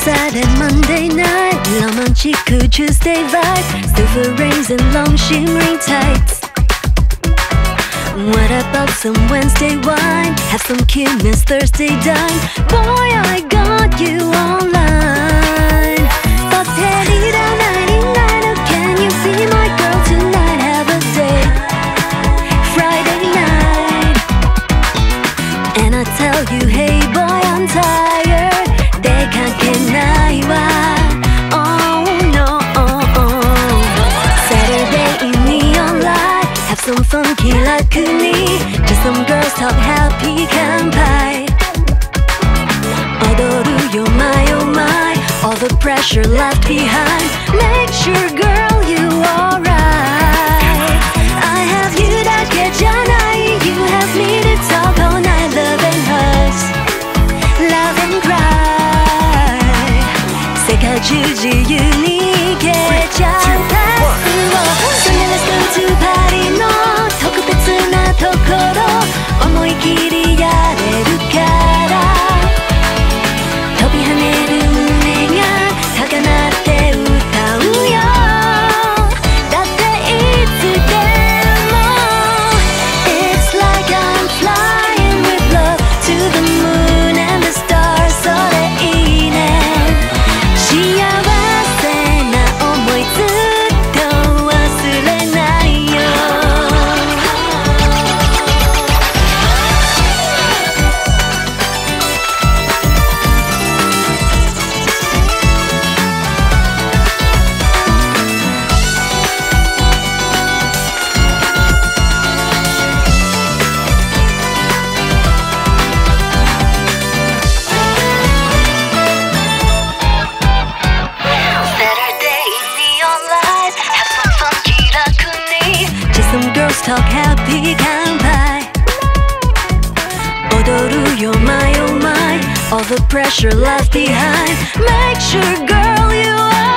Saturday, Monday night, romantic Tuesday vibe, silver rings and long shimmering tights. What about some Wednesday wine? Have some Kim's Thursday dine. Boy, I got you online. But Teddy, oh, can you be my girl tonight? Have a date Friday night. And I tell you, hey boy, I'm tired. They can't deny why. Oh no. Saturday in neon light, have some funky lakuni. Just some girls talk happy kanpai. Odoru yo my oh my, all the pressure left behind. Make sure girl you alright. I have you 다kejanai, you have me to talk all night. Love and hugs, love and cry. 世界中自由に消えちゃったSo now let's go to party の特別なところ、思い切りやれるから飛び跳ねる胸が高鳴って歌うよ。だっていつでも It's like I'm flying with love to the moon and the stars それいいね。幸せな思いずっと忘れないよ。Some girls talk happy kanpai. Odoru yo my oh my, all the pressure left behind. Make sure girl you are